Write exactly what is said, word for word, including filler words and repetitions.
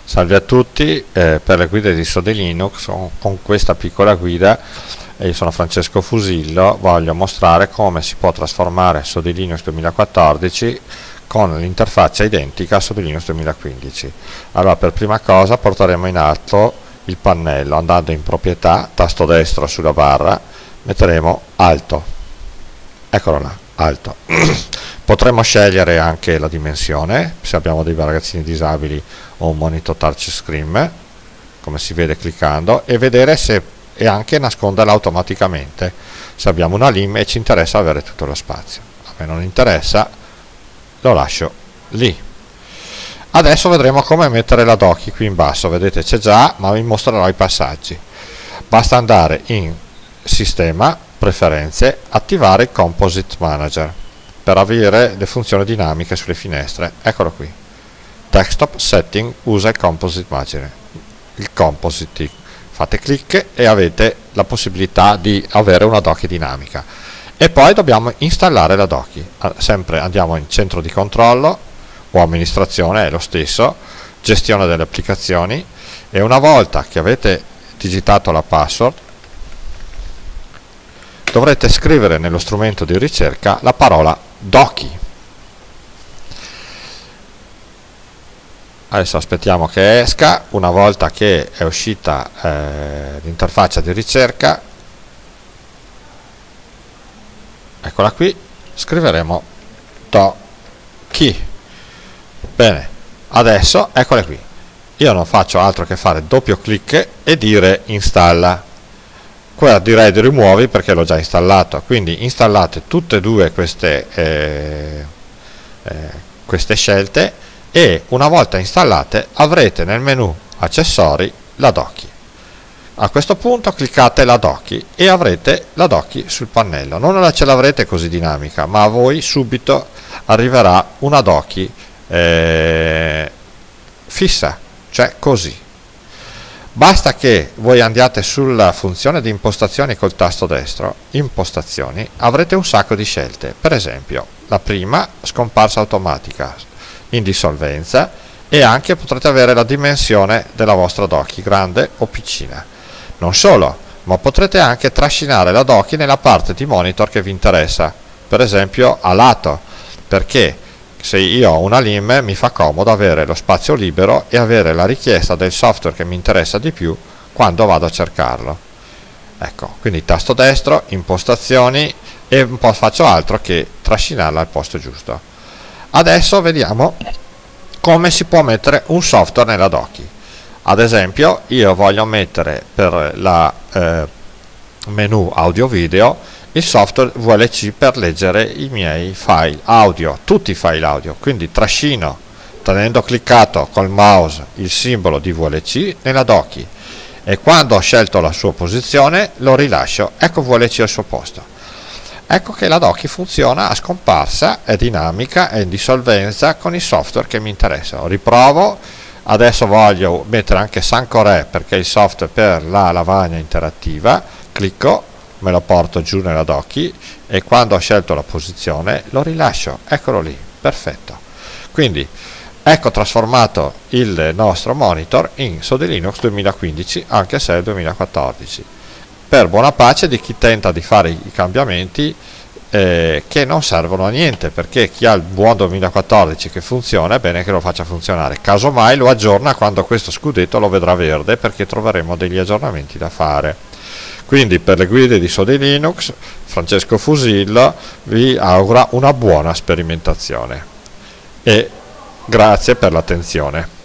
Salve a tutti, eh, per le guide di Sode Linux, con, con questa piccola guida, eh, io sono Francesco Fusillo, voglio mostrare come si può trasformare Sode Linux duemilaquattordici con l'interfaccia identica a Sode Linux duemilaquindici. Allora, per prima cosa porteremo in alto il pannello, andando in proprietà, tasto destro sulla barra, metteremo alto, eccolo là, alto. Potremmo scegliere anche la dimensione, se abbiamo dei ragazzini disabili o un monitor touchscreen, come si vede cliccando, e vedere se e anche nasconderla automaticamente se abbiamo una lim e ci interessa avere tutto lo spazio. A me non interessa, lo lascio lì. Adesso vedremo come mettere la Docky qui in basso, vedete c'è già, ma vi mostrerò i passaggi. Basta andare in sistema, preferenze, attivare il Composite Manager per avere le funzioni dinamiche sulle finestre. Eccolo qui, desktop setting, usa il Composite Manager, il Composite, fate clic e avete la possibilità di avere una Docky dinamica. E poi dobbiamo installare la Docky, sempre andiamo in centro di controllo o amministrazione, è lo stesso, gestione delle applicazioni, e una volta che avete digitato la password dovrete scrivere nello strumento di ricerca la parola Docky. Adesso aspettiamo che esca. Una volta che è uscita eh, l'interfaccia di ricerca, eccola qui, scriveremo Docky. Bene, adesso eccole qui, io non faccio altro che fare doppio clic e dire installa. Qua direi di rimuovi perché l'ho già installato, quindi installate tutte e due queste, eh, eh, queste scelte, e una volta installate avrete nel menu accessori la Docky. A questo punto cliccate la Docky e avrete la Docky sul pannello. Non ce l'avrete così dinamica, ma a voi subito arriverà una Docky eh, fissa, cioè così. Basta che voi andiate sulla funzione di impostazioni col tasto destro, impostazioni, avrete un sacco di scelte. Per esempio, la prima, scomparsa automatica, in dissolvenza, e anche potrete avere la dimensione della vostra Docky, grande o piccina. Non solo, ma potrete anche trascinare la Docky nella parte di monitor che vi interessa, per esempio a lato, perché se io ho una lim mi fa comodo avere lo spazio libero e avere la richiesta del software che mi interessa di più quando vado a cercarlo. Ecco, quindi tasto destro, impostazioni, e un po' faccio altro che trascinarla al posto giusto. Adesso vediamo come si può mettere un software nella Docky. Ad esempio io voglio mettere per la eh, menu audio video il software V L C per leggere i miei file audio, tutti i file audio, quindi trascino tenendo cliccato col mouse il simbolo di V L C nella Docky, e quando ho scelto la sua posizione lo rilascio, ecco V L C al suo posto. Ecco che la Docky funziona a scomparsa, è dinamica, è in dissolvenza con i software che mi interessano. Riprovo, adesso voglio mettere anche Sancore perché è il software per la lavagna interattiva, clicco, me lo porto giù nella Docky e quando ho scelto la posizione lo rilascio, eccolo lì, perfetto. Quindi ecco trasformato il nostro monitor in Sode Linux duemilaquindici, anche se è il duemilaquattordici, per buona pace di chi tenta di fare i cambiamenti eh, che non servono a niente, perché chi ha il buon duemilaquattordici che funziona è bene che lo faccia funzionare, casomai lo aggiorna quando questo scudetto lo vedrà verde, perché troveremo degli aggiornamenti da fare. Quindi per le guide di Sode Linux, Francesco Fusillo vi augura una buona sperimentazione e grazie per l'attenzione.